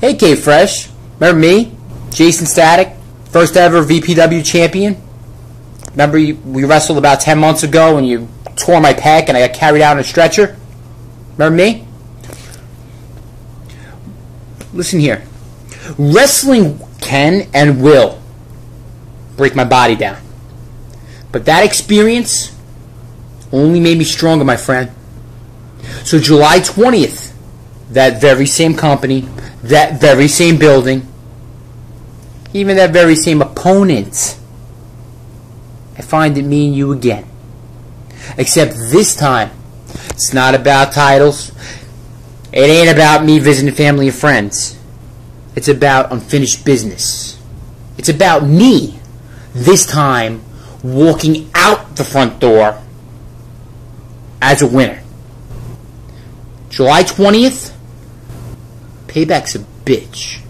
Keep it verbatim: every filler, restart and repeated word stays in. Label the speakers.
Speaker 1: Hey K-Fresh, remember me? Jason Static, first ever V P W champion. Remember you, we wrestled about ten months ago and you tore my pec and I got carried out on a stretcher? Remember me? Listen here. Wrestling can and will break my body down. But that experience only made me stronger, my friend. So July twentieth, that very same company, that very same building, even that very same opponent, I find it me and you again. Except this time, it's not about titles. It ain't about me visiting family and friends. It's about unfinished business. It's about me, this time, walking out the front door as a winner. July twentieth, payback's a bitch.